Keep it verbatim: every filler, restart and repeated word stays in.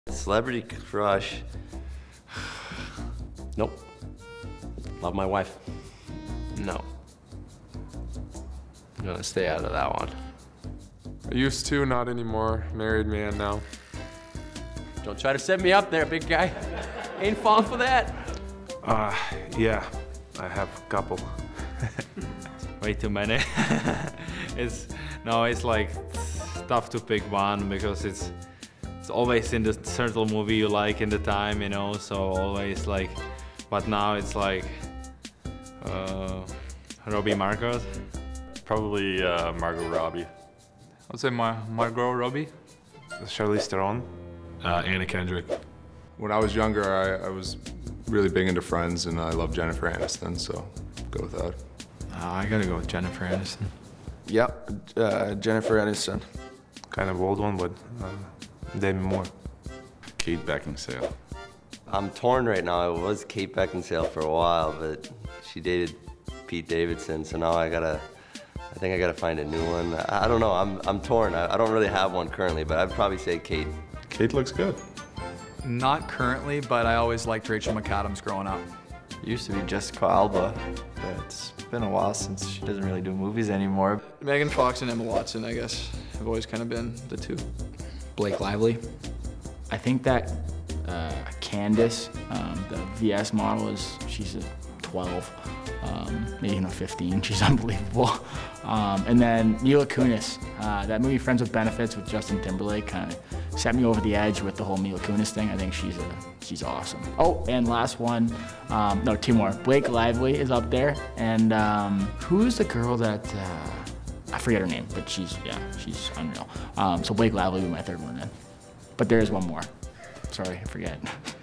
Celebrity crush. Nope. Love my wife. No. I'm gonna stay out of that one. I used to, not anymore. Married man now. Don't try to set me up there, big guy. Ain't falling for that. Uh, yeah, I have a couple. Way too many. It's no, it's like it's tough to pick one because it's it's always in the certain movie you like in the time, you know. So always like, but now it's like uh, Robbie Marcos. Probably uh, Margot Robbie. I'd say Mar Margot Robbie. Charlize Theron. Uh, Anna Kendrick. When I was younger, I, I was really big into Friends, and I love Jennifer Aniston, so go with that. Uh, I gotta go with Jennifer Aniston. Yep, uh, Jennifer Aniston. Kind of old one, but uh, Demi Moore. Kate Beckinsale. I'm torn right now. It was Kate Beckinsale for a while, but she dated Pete Davidson, so now I gotta, I think I gotta find a new one. I, I don't know, I'm, I'm torn. I, I don't really have one currently, but I'd probably say Kate. Kate looks good. Not currently, but I always liked Rachel McAdams growing up. Used to be Jessica Alba, but it's been a while since she doesn't really do movies anymore. Megan Fox and Emma Watson, I guess, have always kind of been the two. Blake Lively. I think that uh, Candace, um, the V S model, is she's a twelve, um, maybe even a fifteen. She's unbelievable. Um, and then Mila Kunis, uh, that movie Friends with Benefits with Justin Timberlake kind of set me over the edge with the whole Mila Kunis thing. I think she's a she's awesome. Oh, and last one, um, no, two more. Blake Lively is up there, and um, who's the girl that uh, I forget her name, but she's yeah, she's unreal. Um, so Blake Lively would be my third one then. But there is one more. Sorry, I forget.